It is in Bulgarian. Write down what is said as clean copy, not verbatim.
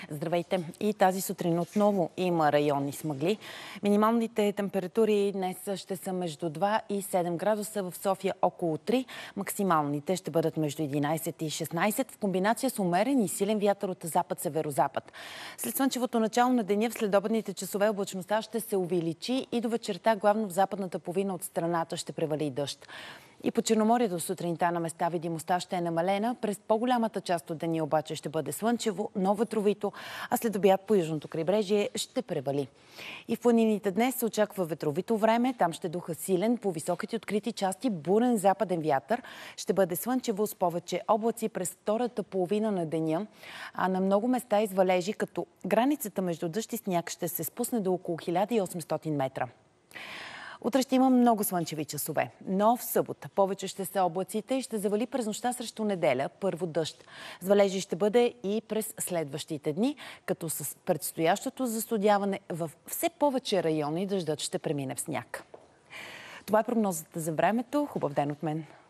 Здравейте! И тази сутрин отново има райони с мъгли. Минималните температури днес ще са между 2 и 7 градуса, в София около 3. Максималните ще бъдат между 11 и 16 в комбинация с умерен и силен вятър от запад-северозапад. След слънчевото начало на деня в следобедните часове облачността ще се увеличи и до вечерта главно в западната половина от страната ще превали дъжд. И по Черноморието сутринта на места видимостта ще е намалена. През по-голямата част от деня обаче ще бъде слънчево, но ветровито, а след обяд по южното крайбрежие ще превали. И в планините днес се очаква ветровито време. Там ще духа силен, по високите открити части бурен западен вятър. Ще бъде слънчево с повече облаци през втората половина на деня, а на много места извалежи, като границата между дъжд и сняг ще се спусне до около 1800 метра. Утре ще има много слънчеви часове, но в събота повече ще са облаците и ще завали през нощта срещу неделя първо дъжд. С валежи ще бъде и през следващите дни, като с предстоящото застудяване в все повече райони дъждът ще премине в сняг. Това е прогнозата за времето. Хубав ден от мен!